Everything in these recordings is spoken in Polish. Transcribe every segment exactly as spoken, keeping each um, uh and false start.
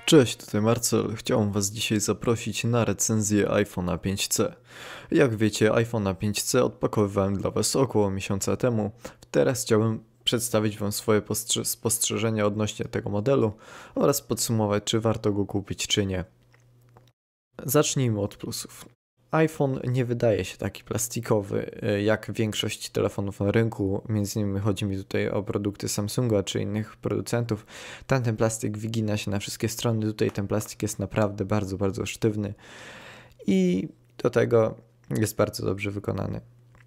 Cześć, tutaj Marcel. Chciałem Was dzisiaj zaprosić na recenzję iPhone'a pięć C. Jak wiecie, iPhone'a pięć C odpakowywałem dla Was około miesiąca temu. Teraz chciałbym przedstawić Wam swoje postrze spostrzeżenia odnośnie tego modelu oraz podsumować, czy warto go kupić, czy nie. Zacznijmy od plusów. iPhone nie wydaje się taki plastikowy jak większość telefonów na rynku, między innymi chodzi mi tutaj o produkty Samsunga czy innych producentów. Tamten plastik wygina się na wszystkie strony, tutaj ten plastik jest naprawdę bardzo, bardzo sztywny i do tego jest bardzo dobrze wykonany.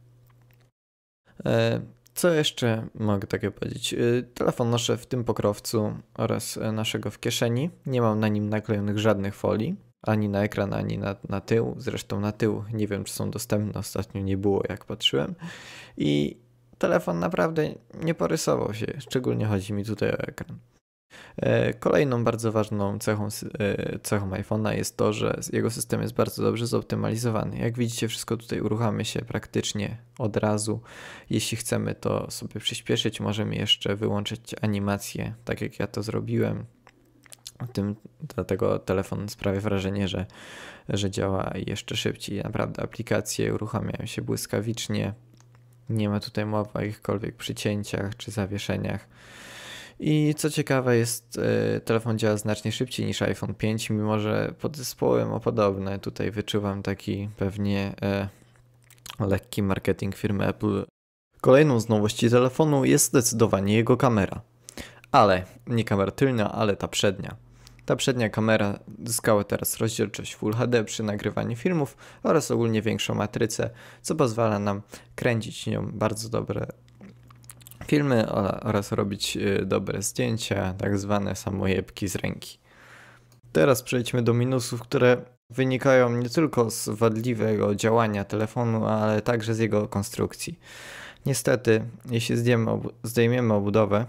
Co jeszcze mogę takie powiedzieć? Telefon noszę w tym pokrowcu oraz naszego w kieszeni, nie mam na nim naklejonych żadnych folii. Ani na ekran, ani na, na tył. Zresztą na tył nie wiem, czy są dostępne. Ostatnio nie było, jak patrzyłem. I telefon naprawdę nie porysował się. Szczególnie chodzi mi tutaj o ekran. Kolejną bardzo ważną cechą, cechą iPhone'a jest to, że jego system jest bardzo dobrze zoptymalizowany. Jak widzicie, wszystko tutaj uruchamia się praktycznie od razu. Jeśli chcemy to sobie przyspieszyć, możemy jeszcze wyłączyć animację, tak jak ja to zrobiłem. Tym, dlatego telefon sprawia wrażenie, że, że działa jeszcze szybciej. Naprawdę aplikacje uruchamiają się błyskawicznie. Nie ma tutaj mowy o jakichkolwiek przycięciach czy zawieszeniach. I co ciekawe jest, telefon działa znacznie szybciej niż iPhone pięć, mimo że podzespoły ma podobne. Tutaj wyczuwam taki pewnie e, lekki marketing firmy Apple. Kolejną z nowości telefonu jest zdecydowanie jego kamera. Ale nie kamera tylna, ale ta przednia. Ta przednia kamera zyskała teraz rozdzielczość Full H D przy nagrywaniu filmów oraz ogólnie większą matrycę, co pozwala nam kręcić nią bardzo dobre filmy oraz robić dobre zdjęcia, tak zwane samojebki z ręki. Teraz przejdźmy do minusów, które wynikają nie tylko z wadliwego działania telefonu, ale także z jego konstrukcji. Niestety, jeśli zdejmiemy obudowę,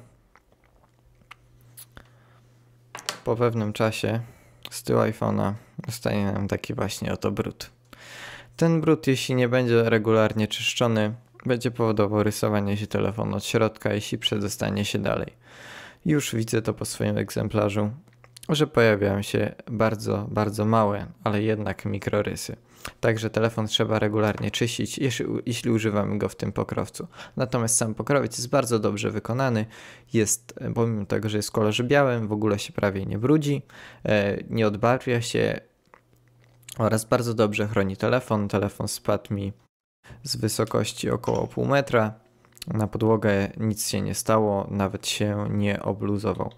po pewnym czasie z tyłu iPhone'a zostanie nam taki właśnie oto brud. Ten brud, jeśli nie będzie regularnie czyszczony, będzie powodował rysowanie się telefonu od środka, jeśli przedostanie się dalej. Już widzę to po swoim egzemplarzu, że pojawiają się bardzo, bardzo małe, ale jednak mikrorysy. Także telefon trzeba regularnie czyścić, jeśli, jeśli używamy go w tym pokrowcu. Natomiast sam pokrowiec jest bardzo dobrze wykonany. Jest, pomimo tego, że jest w kolorze białym, w ogóle się prawie nie brudzi, nie odbarwia się oraz bardzo dobrze chroni telefon. Telefon spadł mi z wysokości około pół metra. Na podłogę nic się nie stało, nawet się nie obluzował.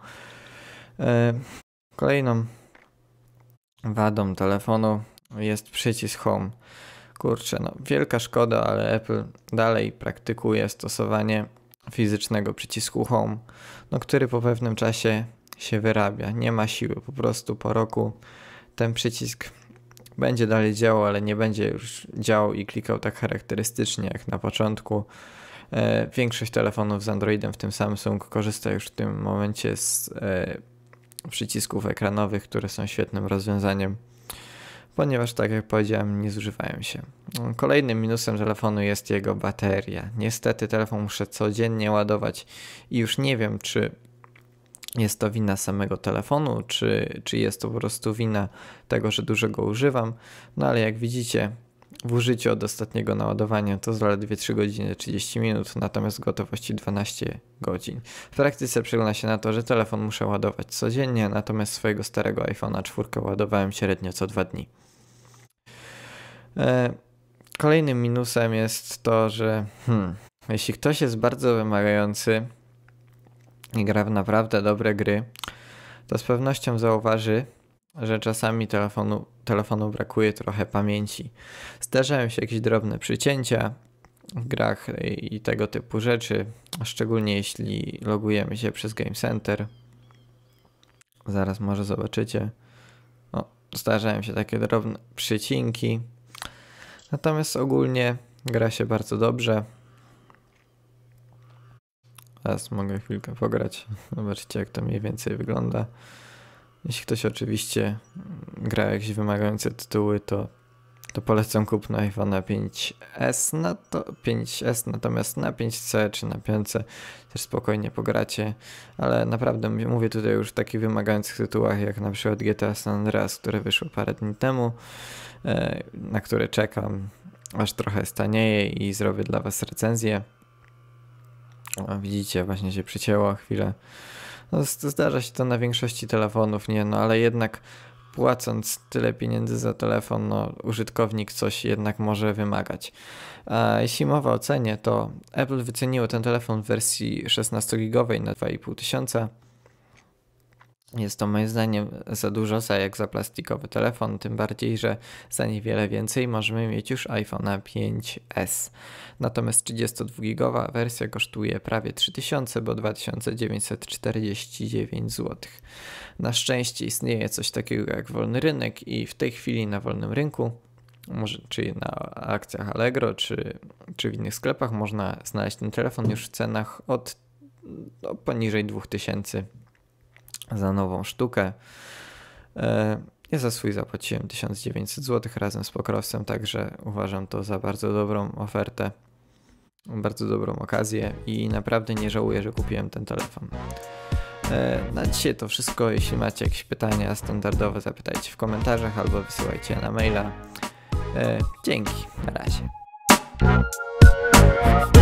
Kolejną wadą telefonu jest przycisk Home. Kurczę, no wielka szkoda, ale Apple dalej praktykuje stosowanie fizycznego przycisku Home, no który po pewnym czasie się wyrabia. Nie ma siły, po prostu po roku ten przycisk będzie dalej działał, ale nie będzie już działał i klikał tak charakterystycznie jak na początku. E, większość telefonów z Androidem, w tym Samsung, korzysta już w tym momencie z e, przycisków ekranowych, które są świetnym rozwiązaniem, ponieważ, tak jak powiedziałem, nie zużywają się. Kolejnym minusem telefonu jest jego bateria. Niestety telefon muszę codziennie ładować i już nie wiem, czy jest to wina samego telefonu, czy, czy jest to po prostu wina tego, że dużo go używam. No ale jak widzicie, w użyciu od ostatniego naładowania to zaledwie trzy godziny trzydzieści minut, natomiast w gotowości dwanaście godzin. W praktyce przegląda się na to, że telefon muszę ładować codziennie, natomiast swojego starego iPhone'a cztery ładowałem średnio co dwa dni. Kolejnym minusem jest to, że hmm, jeśli ktoś jest bardzo wymagający i gra w naprawdę dobre gry, to z pewnością zauważy, że czasami telefonu, telefonu brakuje trochę pamięci. Zdarzają się jakieś drobne przycięcia w grach i tego typu rzeczy, szczególnie jeśli logujemy się przez Game Center. Zaraz może zobaczycie. O, zdarzają się takie drobne przycinki. Natomiast ogólnie gra się bardzo dobrze. Teraz mogę chwilkę pograć. Zobaczycie, jak to mniej więcej wygląda. Jeśli ktoś oczywiście gra jakieś wymagające tytuły, to to polecam kupno iPhone'a pięć S, no to pięć S, natomiast na pięć C czy na pięć też spokojnie pogracie, ale naprawdę mówię tutaj już w takich wymagających tytułach jak na przykład G T A San Andreas, które wyszło parę dni temu, na które czekam, aż trochę stanieje i zrobię dla was recenzję. O, widzicie, właśnie się przycięło chwilę. No, zdarza się to na większości telefonów, nie, no ale jednak płacąc tyle pieniędzy za telefon, no użytkownik coś jednak może wymagać. A jeśli mowa o cenie, to Apple wyceniło ten telefon w wersji szesnastogigowej na dwa i pół tysiąca. Jest to moim zdaniem za dużo za jak za plastikowy telefon, tym bardziej, że za niewiele więcej możemy mieć już iPhone'a pięć S. Natomiast trzydziestodwugigowa wersja kosztuje prawie trzy tysiące, bo dwa tysiące dziewięćset czterdzieści dziewięć złotych. Na szczęście istnieje coś takiego jak wolny rynek i w tej chwili na wolnym rynku, może, czyli na akcjach Allegro, czy, czy w innych sklepach można znaleźć ten telefon już w cenach od no, poniżej dwa tysiące za nową sztukę. Ja za swój zapłaciłem tysiąc dziewięćset złotych razem z pokrowcem, także uważam to za bardzo dobrą ofertę, bardzo dobrą okazję i naprawdę nie żałuję, że kupiłem ten telefon. Na dzisiaj to wszystko. Jeśli macie jakieś pytania standardowe, zapytajcie w komentarzach albo wysyłajcie na maila. Dzięki, na razie.